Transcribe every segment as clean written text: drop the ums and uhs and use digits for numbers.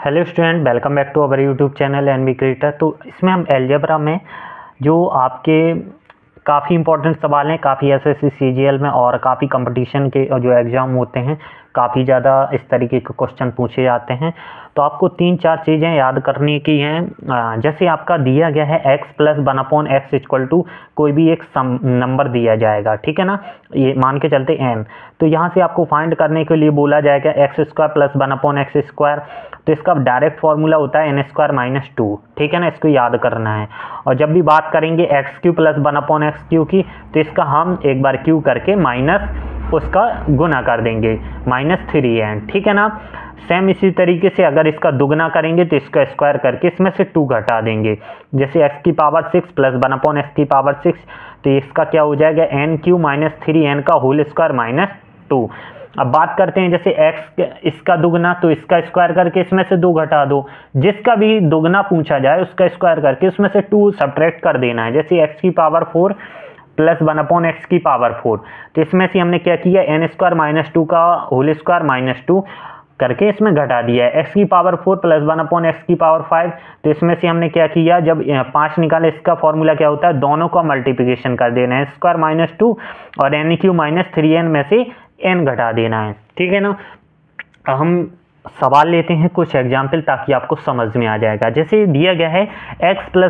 Hello student, welcome back to our YouTube channel NB creator. तो इसमें हम algebra में जो आपके काफ़ी इंपॉर्टेंट सवाल हैं, काफ़ी एसएससी सीजीएल में और काफ़ी कंपटीशन के जो एग्ज़ाम होते हैं काफ़ी ज़्यादा इस तरीके के क्वेश्चन पूछे जाते हैं। तो आपको 3-4 चीज़ें याद करने की हैं। जैसे आपका दिया गया है x plus 1/x equal to कोई भी एक नंबर दिया जाएगा, ठीक है ना। ये मान के चलते n, तो यहाँ से आपको फाइंड करने के लिए बोला जाएगा x² प्लस 1/x²। तो इसका डायरेक्ट फार्मूला होता है n² - 2, ठीक है ना। इसको याद करना है। और जब भी बात करेंगे x³ प्लस 1/x³ की, तो इसका हम एक बार क्यू करके माइनस उसका गुना कर देंगे -3n, ठीक है ना। सेम इसी तरीके से अगर इसका दुगना करेंगे तो इसका स्क्वायर करके इसमें से 2 घटा देंगे। जैसे x⁻6 प्लस 1/x⁻6, तो इसका क्या हो जाएगा n³ - 3n का होल स्क्वायर -2। अब बात करते हैं जैसे x इसका दुगना, तो इसका स्क्वायर करके इसमें से 2 घटा दो। जिसका भी दुगना पूछा जाए उसका स्क्वायर करके उसमें से 2 सब्ट्रैक्ट कर देना है। जैसे x⁴ प्लस 1/x⁴, तो इसमें से हमने क्या किया n² - 2 का होल स्क्वायर -2 करके इसमें घटा दिया है। x⁴ प्लस 1/x⁵, तो इसमें से हमने क्या किया, जब 5 निकाले इसका फॉर्मूला क्या होता है, दोनों का मल्टीप्लिकेशन कर देना है, स्क्वायर -2 और n³ - 3n में से n घटा देना है, ठीक है ना। हम सवाल लेते हैं कुछ एग्जाम्पल ताकि आपको समझ में आ जाएगा। जैसे दिया गया है x plus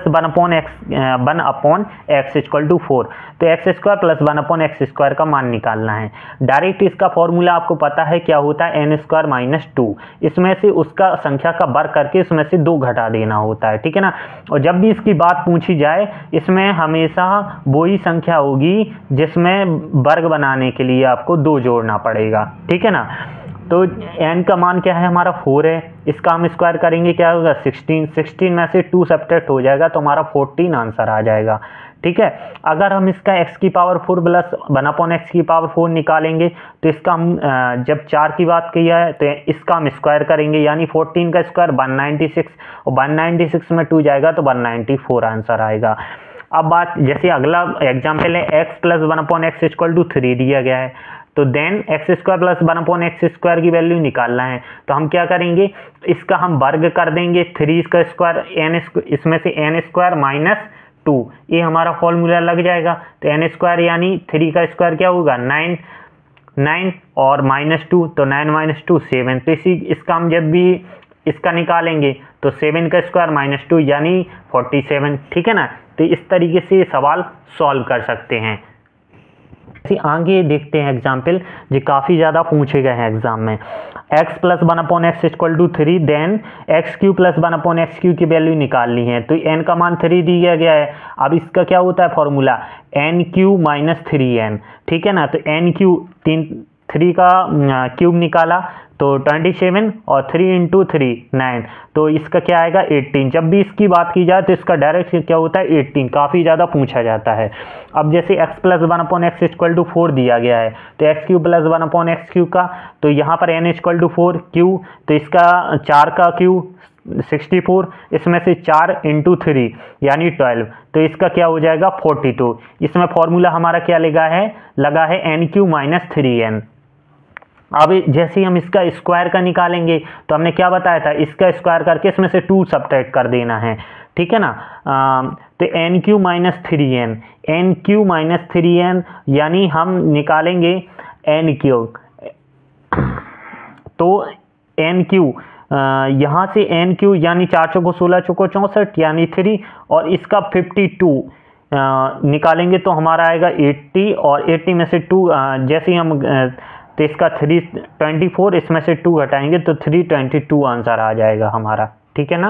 1/x equal to 4, तो x² प्लस 1/x² का मान निकालना है। डायरेक्ट इसका फॉर्मूला आपको पता है क्या होता है, n² - 2, इसमें से उसका संख्या का वर्ग करके इसमें से 2 घटा देना होता है, ठीक है ना। और जब भी इसकी बात पूछी जाए, इसमें हमेशा वही संख्या होगी जिसमें वर्ग बनाने के लिए आपको 2 जोड़ना पड़ेगा, ठीक है ना। तो n का मान क्या है, हमारा 4 है। इसका हम स्क्वायर करेंगे, क्या होगा 16 में से 2 सब्ट्रैक्ट हो जाएगा तो हमारा 14 आंसर आ जाएगा, ठीक है। अगर हम इसका x⁴ प्लस 1/x⁴ निकालेंगे, तो इसका हम जब 4 की बात की है तो इसका हम स्क्वायर करेंगे, यानी 14 का स्क्वायर 196, और 196 में 2 जाएगा तो 194 आंसर आएगा। अब बात जैसे अगला एग्जाम्पल है x plus 1/x equal to 3 दिया गया है, तो देन x² प्लस 1/x² की वैल्यू निकालना है। तो हम क्या करेंगे, इसका हम वर्ग कर देंगे, 3 का स्क्वायर इसमें से n² - 2, ये हमारा फॉर्मूला लग जाएगा। तो n² यानी 3 का स्क्वायर क्या होगा 9 और -2, तो 9 - 2 7। तो इसका हम जब भी इसका निकालेंगे तो 7 का स्क्वायर -2 यानी 47, ठीक है ना। तो इस तरीके से सवाल सॉल्व कर सकते हैं। आगे देखते हैं एग्जाम्पल जो काफ़ी ज़्यादा पूछे गए हैं एग्जाम में। x plus 1/x equal to 3, then x³ plus 1/x³ की वैल्यू निकालनी है। तो n का मान 3 दिया गया है। अब इसका क्या होता है फॉर्मूला, n³ - 3n, ठीक है ना। तो n³ 3 का क्यूब निकाला तो 27 और 3 × 3 9, तो इसका क्या आएगा 18। जब भी इसकी बात की जाए तो इसका डायरेक्ट क्या होता है 18, काफ़ी ज़्यादा पूछा जाता है। अब जैसे x plus 1/x equal to 4 दिया गया है, तो x³ प्लस 1/x³ का, तो यहाँ पर n इक्वल टू 4 क्यू, तो इसका 4 का क्यू 64, इसमें से 4 × 3 यानी 12, तो इसका क्या हो जाएगा 42। इसमें फॉर्मूला हमारा क्या लगा है n³ - 3n। अब जैसे हम इसका स्क्वायर का निकालेंगे, तो हमने क्या बताया था, इसका स्क्वायर करके इसमें से 2 सब्ट्रैक्ट कर देना है, ठीक है ना। तो n³ - 3n, n³ - 3n यानी हम निकालेंगे n³, तो n³ यहाँ से n³ यानी 4 चौको 16 चौको 64 यानी 3, और इसका 52 निकालेंगे तो हमारा आएगा 80, और 80 में से 2 जैसे हम तो इसका 324, इसमें से 2 घटाएंगे तो 322 आंसर आ जाएगा हमारा, ठीक है ना।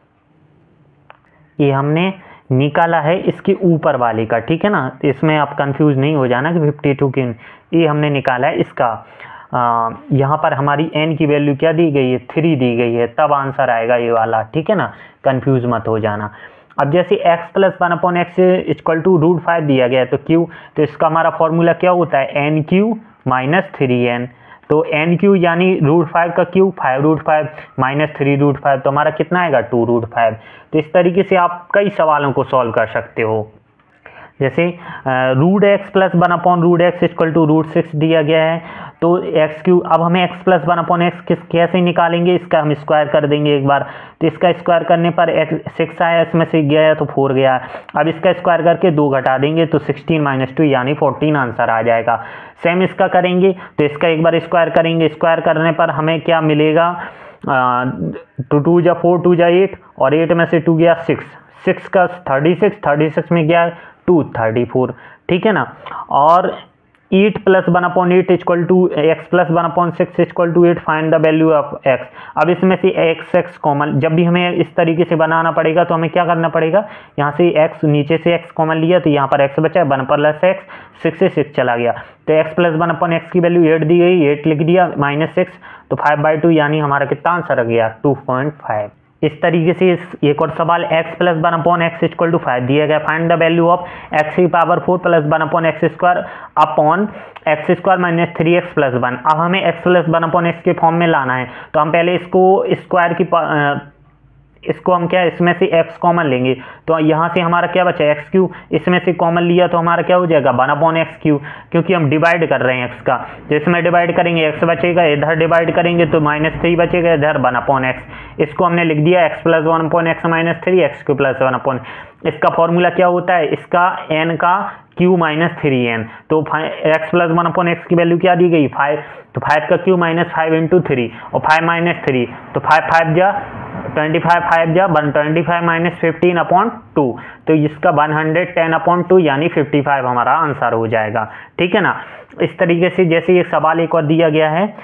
ये हमने निकाला है इसके ऊपर वाले का, ठीक है ना। इसमें आप कंफ्यूज नहीं हो जाना कि 52 की, ये हमने निकाला है इसका। यहाँ पर हमारी n की वैल्यू क्या दी गई है 3 दी गई है, तब आंसर आएगा ये वाला, ठीक है ना, कंफ्यूज मत हो जाना। अब जैसे x plus 1/x equal to √5 दिया गया है, तो q, तो इसका हमारा फॉर्मूला क्या होता है n³ - 3n। तो n³ यानी √5 का क्यूब 5√5 - 3√5, तो हमारा कितना आएगा 2√5। तो इस तरीके से आप कई सवालों को सॉल्व कर सकते हो। जैसे √x plus 1/√x equal to √6 दिया गया है, तो एक्स क्यूब, अब हमें एक्स प्लस 1/x कैसे निकालेंगे, इसका हम स्क्वायर कर देंगे एक बार। तो इसका स्क्वायर करने पर एक्स 6 आया, इसमें से गया तो 4 गया। अब इसका स्क्वायर करके 2 घटा देंगे तो 16 - 2 यानी 14 आंसर आ जाएगा। सेम इसका करेंगे तो इसका एक बार स्क्वायर करेंगे, स्क्वायर करने पर हमें क्या मिलेगा, 2 × 4 2 × 8 और 8 में से 2 गया 6, 6 का 36 में गया 234, ठीक है ना। और 8 + 1/8 = x + 1/6 = 8, find the value of x। अब इसमें से x कॉमन, जब भी हमें इस तरीके से बनाना पड़ेगा तो हमें क्या करना पड़ेगा, यहाँ से x, नीचे से x कॉमन लिया तो यहाँ पर x बचा, 1 + x, 6 से 6 चला गया, तो x + 1/x की वैल्यू 8 दी गई, 8 लिख दिया, -6 तो 5/2 यानी हमारा कितना आंसर आ गया 2.5। इस तरीके से एक और सवाल, x + 1/x = 5 दिया गया, find the value of x⁴ + 1/x² upon x² - 3x + 1। अब हमें x + 1/x के फॉर्म में लाना है, तो हम पहले इसको स्क्वायर की इसको हम क्या, इसमें से x कॉमन लेंगे, तो यहाँ से हमारा क्या बचा x3, इसमें से कॉमन लिया तो हमारा क्या हो जाएगा 1/x3, क्योंकि हम डिवाइड कर रहे हैं x का, तो इसमें डिवाइड करेंगे x बचेगा, इधर डिवाइड करेंगे तो -3 बचेगा, इधर 1/x। इसको हमने लिख दिया x + 1/x - 3 x³ + 1/। इसका फॉर्मूला क्या होता है, इसका n का q - 3n, तो x + 1/x की वैल्यू क्या दी गई 5, तो 5 का q -5 × 3 और 5 - 3 तो 5 5 जा 25, 5 जा 125 - 15/2, तो इसका 110/2 यानी 55 हमारा आंसर हो जाएगा, ठीक है ना। इस तरीके से जैसे ये सवाल एक और दिया गया है,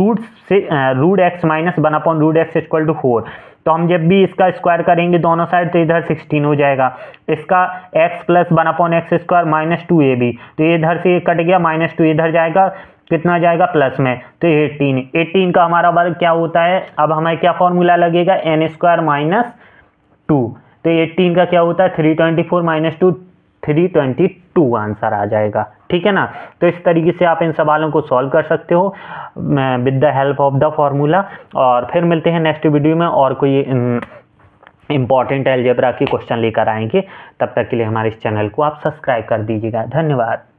√x - 1/√x = 4, तो हम जब भी इसका स्क्वायर करेंगे दोनों साइड तो इधर 16 हो जाएगा। इसका x + 1/x² - 2ab, तो इधर से कट गया, -2 इधर जाएगा, कितना जाएगा प्लस में, तो 18 का हमारा वर्ग क्या होता है, अब हमें क्या फॉर्मूला लगेगा n² - 2, तो 18 का क्या होता है 324 - 2 322 आंसर आ जाएगा, ठीक है ना। तो इस तरीके से आप इन सवालों को सॉल्व कर सकते हो with the help of the formula. और फिर मिलते हैं नेक्स्ट वीडियो में और कोई इंपॉर्टेंट अलजेब्रा के क्वेश्चन लेकर आएंगे। तब तक के लिए हमारे इस चैनल को आप सब्सक्राइब कर दीजिएगा। धन्यवाद।